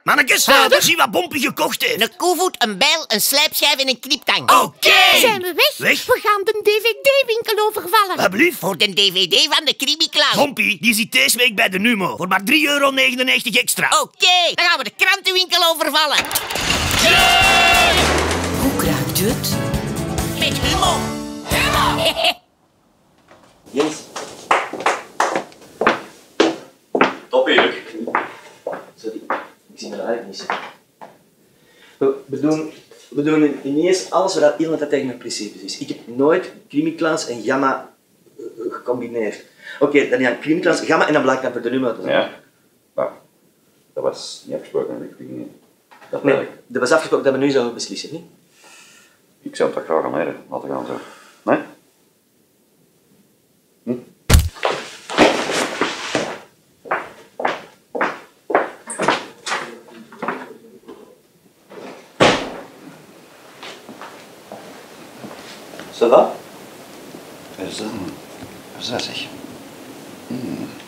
Mannekes, Vader? zie wat Bompie gekocht heeft. Een koevoet, een bijl, een slijpschijf en een kniptang. Oké. Zijn we weg? Weg? We gaan de DVD-winkel overvallen. Alsjeblieft. Voor de DVD van de Krimi-clown. Bompie, die zit deze week bij de Numo. Voor maar €3,99 extra. Oké, dan gaan we de krantenwinkel overvallen. Hoe kruipt u het? Met humor. Jens. Top, Erik. Sorry, ik zie er eigenlijk niet zitten. We doen ineens alles wat iemand dat tegen mijn principes is. Ik heb nooit Krimi-clans en Gamma gecombineerd. Oké, dan gaan Krimi-clans, Gamma en dan blijkt dat voor de nummer te zijn. Ja, maar dat was niet afgesproken met de niet. Dat Nee, werkt. dat was afgesproken dat we nu zouden beslissen, niet? Ik zou het toch graag aan leren laten gaan zo. Nee? Ça va? Verzamelen. Verzazig.